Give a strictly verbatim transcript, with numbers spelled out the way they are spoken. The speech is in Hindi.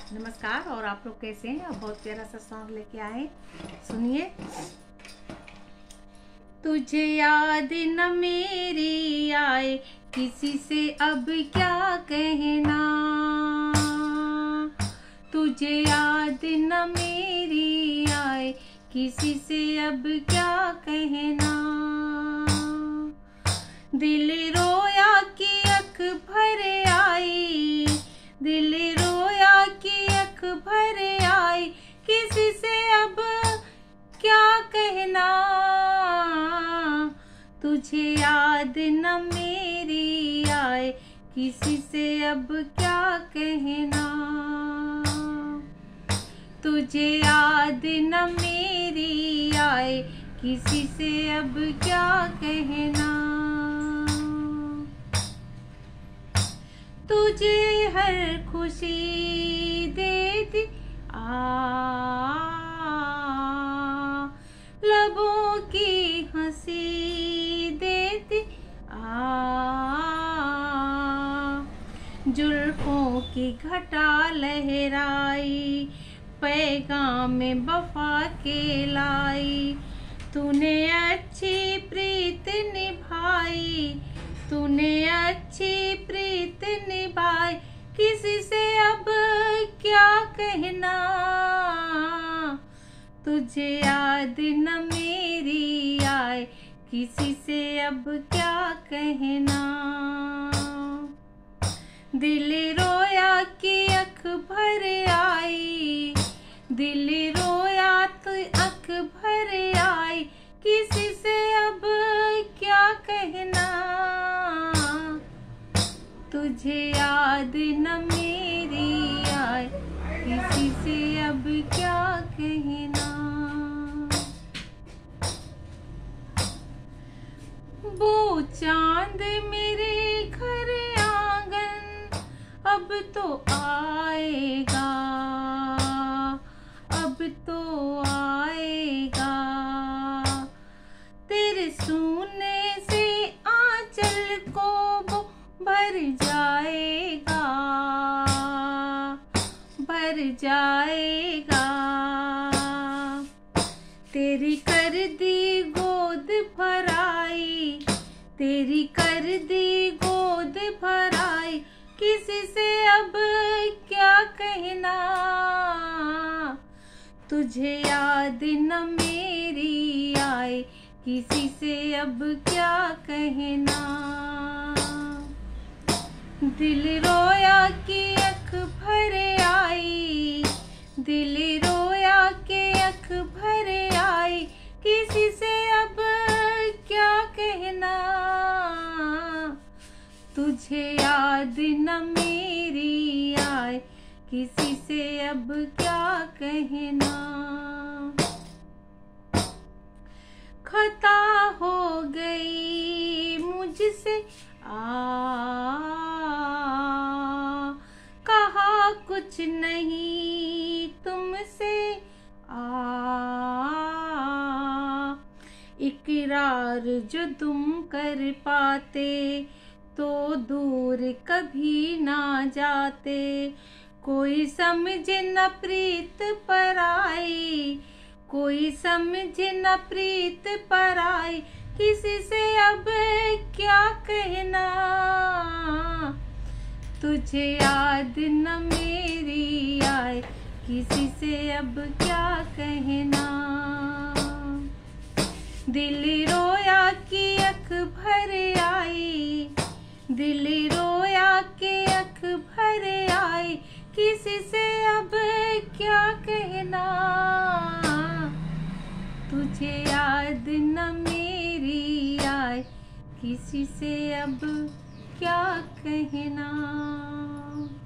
नमस्कार। और आप लोग कैसे हैं? अब बहुत प्यारा सा सॉन्ग लेके आए, सुनिए। तुझे याद न मेरी आए, किसी से अब क्या कहना। तुझे याद न मेरी आए, किसी से अब क्या कहना। दिल रोया कि अख भर आई, दिल रोया कि अख भर आई, किसी से अब क्या कहना। तुझे याद न मेरी आए, किसी से अब क्या कहना। तुझे याद न मेरी आए, किसी से अब क्या कहना। तुझे हर खुशी देती आ, लबों की हंसी देती आ, जुल्फों की घटा लहराई, पैगाम वफा के लाई। तूने अच्छी प्रीत निभाई, तूने अच्छी प्रीत निभाई, किसी से अब क्या कहना। तुझे याद न मेरी आए, किसी से अब क्या कहना। दिल रोया कि अख भर आई, दिल रोया तो अख भर आई, किसी से अब क्या कहना। तुझे याद न मेरी आए, किसी से अब क्या कहना। वो चांद मेरे घर आंगन अब तो आएगा, अब तो आएगा। तेरे सोने से आंचल को वो भर जाएगा, भर जाएगा। तेरी कर दी गोद भराई, तेरी कर दी गोद भराई, किसी से अब क्या कहना। तुझे याद न मेरी आए, किसी से अब क्या कहना। दिल रोया कि अख भर आई, दिल रोया कि अख भर आई, किसी से अब क्या कहना। तुझे याद न मेरी आए, किसी से अब क्या कहना। खता हो गई मुझसे आ, कहा कुछ नहीं तुमसे आ, इकरार जो तुम कर पाते तो दूर कभी ना जाते। कोई समझे न प्रीत पर आई, कोई समझे न प्रीत पर आई, किसी से अब क्या कहना। तुझे याद न मेरी आए, किसी से अब क्या कहना। दिल रोया कि अख भर आई, दिल रोया कि अख भर आई, किसी से अब क्या कहना। तुझे याद न मेरी आए, किसी से अब क्या कहना।